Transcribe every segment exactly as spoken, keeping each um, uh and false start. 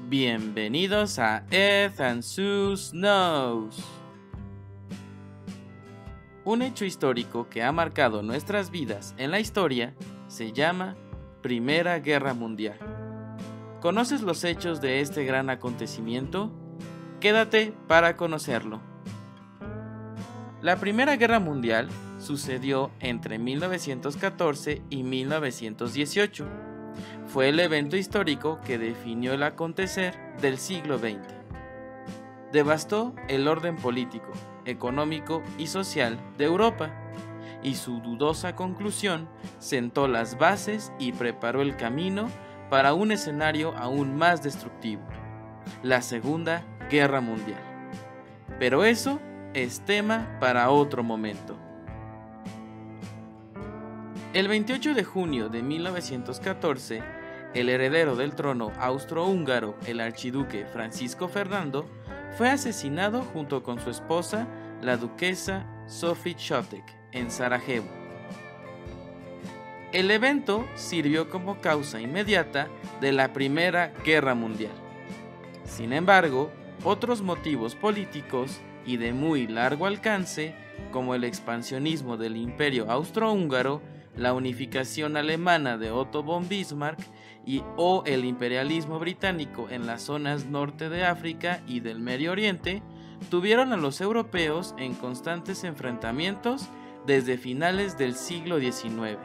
Bienvenidos a Ed and Sus Knows. Un hecho histórico que ha marcado nuestras vidas en la historia se llama Primera Guerra Mundial. ¿Conoces los hechos de este gran acontecimiento? Quédate para conocerlo. La Primera Guerra Mundial sucedió entre mil novecientos catorce y mil novecientos dieciocho. Fue el evento histórico que definió el acontecer del siglo veinte. Devastó el orden político, económico y social de Europa, y su dudosa conclusión sentó las bases y preparó el camino para un escenario aún más destructivo, la Segunda Guerra Mundial. Pero eso es tema para otro momento. El veintiocho de junio de mil novecientos catorce, el heredero del trono austrohúngaro, el archiduque Francisco Fernando, fue asesinado junto con su esposa, la duquesa Sophie Chotek, en Sarajevo. El evento sirvió como causa inmediata de la Primera Guerra Mundial. Sin embargo, otros motivos políticos y de muy largo alcance, como el expansionismo del Imperio austrohúngaro, la unificación alemana de Otto von Bismarck y o el imperialismo británico en las zonas norte de África y del Medio Oriente, tuvieron a los europeos en constantes enfrentamientos desde finales del siglo diecinueve.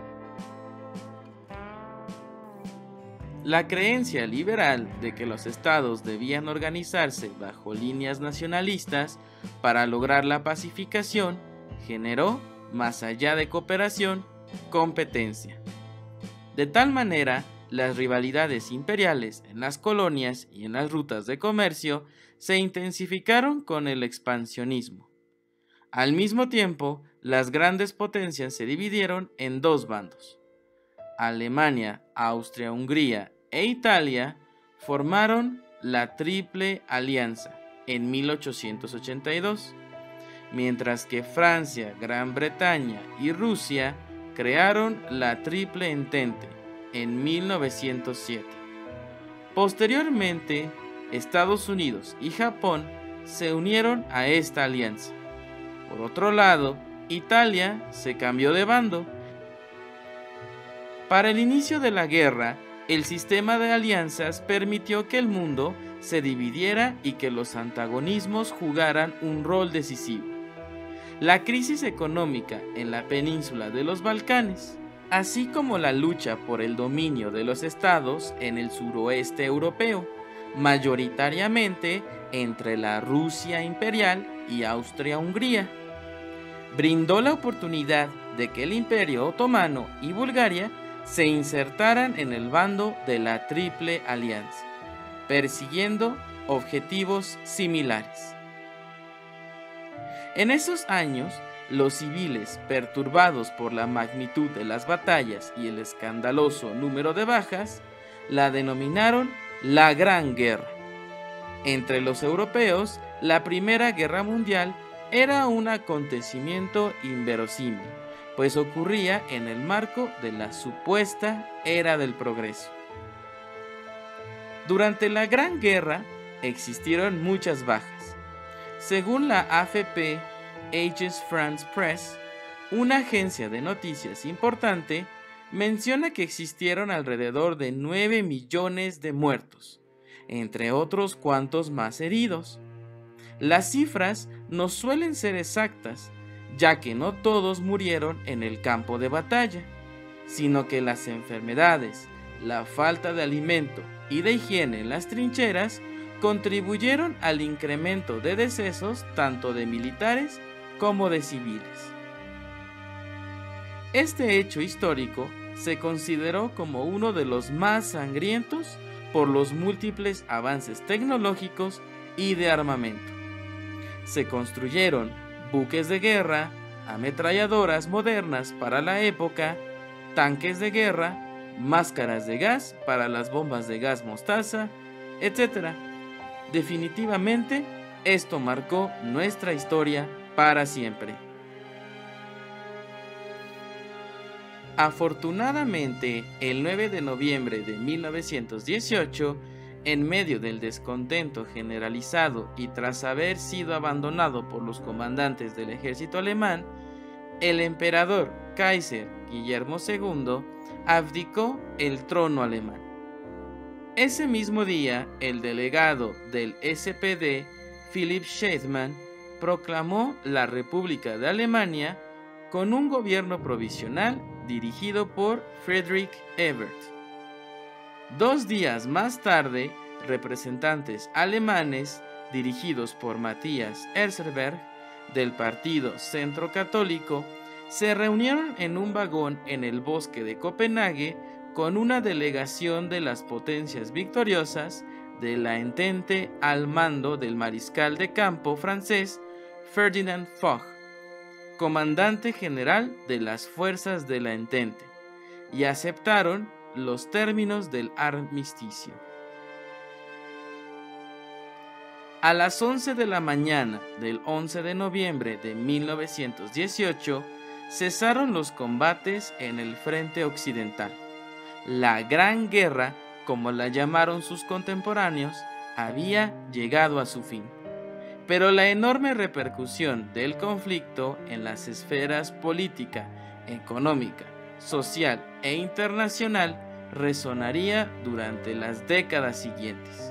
La creencia liberal de que los estados debían organizarse bajo líneas nacionalistas para lograr la pacificación generó, más allá de cooperación, competencia. De tal manera, las rivalidades imperiales en las colonias y en las rutas de comercio se intensificaron con el expansionismo. Al mismo tiempo, las grandes potencias se dividieron en dos bandos. Alemania, Austria-Hungría e Italia formaron la Triple Alianza en mil ochocientos ochenta y dos, mientras que Francia, Gran Bretaña y Rusia crearon la Triple Entente en mil novecientos siete. Posteriormente, Estados Unidos y Japón se unieron a esta alianza. Por otro lado, Italia se cambió de bando. Para el inicio de la guerra, el sistema de alianzas permitió que el mundo se dividiera y que los antagonismos jugaran un rol decisivo. La crisis económica en la península de los Balcanes, así como la lucha por el dominio de los estados en el suroeste europeo, mayoritariamente entre la Rusia imperial y Austria-Hungría, brindó la oportunidad de que el Imperio Otomano y Bulgaria se insertaran en el bando de la Triple Alianza, persiguiendo objetivos similares. En esos años, los civiles, perturbados por la magnitud de las batallas y el escandaloso número de bajas, la denominaron la Gran Guerra. Entre los europeos, la Primera Guerra Mundial era un acontecimiento inverosímil, pues ocurría en el marco de la supuesta Era del Progreso. Durante la Gran Guerra existieron muchas bajas. Según la A F P, Agence France Presse, una agencia de noticias importante, menciona que existieron alrededor de nueve millones de muertos, entre otros cuantos más heridos. Las cifras no suelen ser exactas, ya que no todos murieron en el campo de batalla, sino que las enfermedades, la falta de alimento y de higiene en las trincheras contribuyeron al incremento de decesos tanto de militares como de civiles. Este hecho histórico se consideró como uno de los más sangrientos por los múltiples avances tecnológicos y de armamento. Se construyeron buques de guerra, ametralladoras modernas para la época, tanques de guerra, máscaras de gas para las bombas de gas mostaza, etcétera. Definitivamente, esto marcó nuestra historia para siempre. Afortunadamente, el nueve de noviembre de mil novecientos dieciocho, En medio del descontento generalizado y tras haber sido abandonado por los comandantes del ejército alemán, el emperador Kaiser Guillermo segundo abdicó el trono alemán. Ese mismo día, el delegado del S P D, Philipp Scheidemann, proclamó la República de Alemania con un gobierno provisional dirigido por Friedrich Ebert. Dos días más tarde, representantes alemanes dirigidos por Matthias Herzberg del Partido Centro Católico se reunieron en un vagón en el bosque de Copenhague con una delegación de las potencias victoriosas de la Entente al mando del mariscal de campo francés Ferdinand Foch, comandante general de las fuerzas de la Entente, y aceptaron los términos del armisticio. A las once de la mañana del once de noviembre de mil novecientos dieciocho cesaron los combates en el frente occidental. La Gran Guerra, como la llamaron sus contemporáneos, había llegado a su fin. Pero la enorme repercusión del conflicto en las esferas política, económica, social e internacional resonaría durante las décadas siguientes.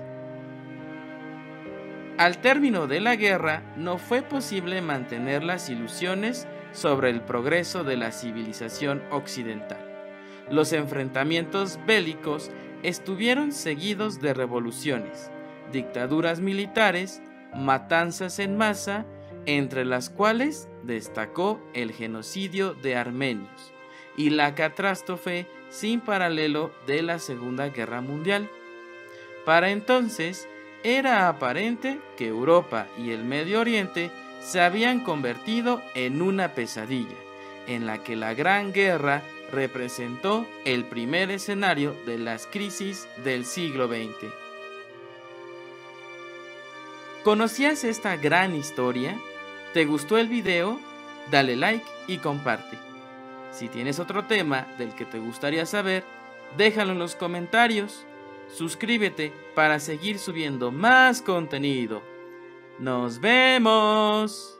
Al término de la guerra, no fue posible mantener las ilusiones sobre el progreso de la civilización occidental. Los enfrentamientos bélicos estuvieron seguidos de revoluciones, dictaduras militares, matanzas en masa, entre las cuales destacó el genocidio de armenios y la catástrofe sin paralelo de la Segunda Guerra Mundial. Para entonces, era aparente que Europa y el Medio Oriente se habían convertido en una pesadilla, en la que la Gran Guerra representó el primer escenario de las crisis del siglo veinte. ¿Conocías esta gran historia? ¿Te gustó el video? Dale like y comparte. Si tienes otro tema del que te gustaría saber, déjalo en los comentarios. Suscríbete para seguir subiendo más contenido. ¡Nos vemos!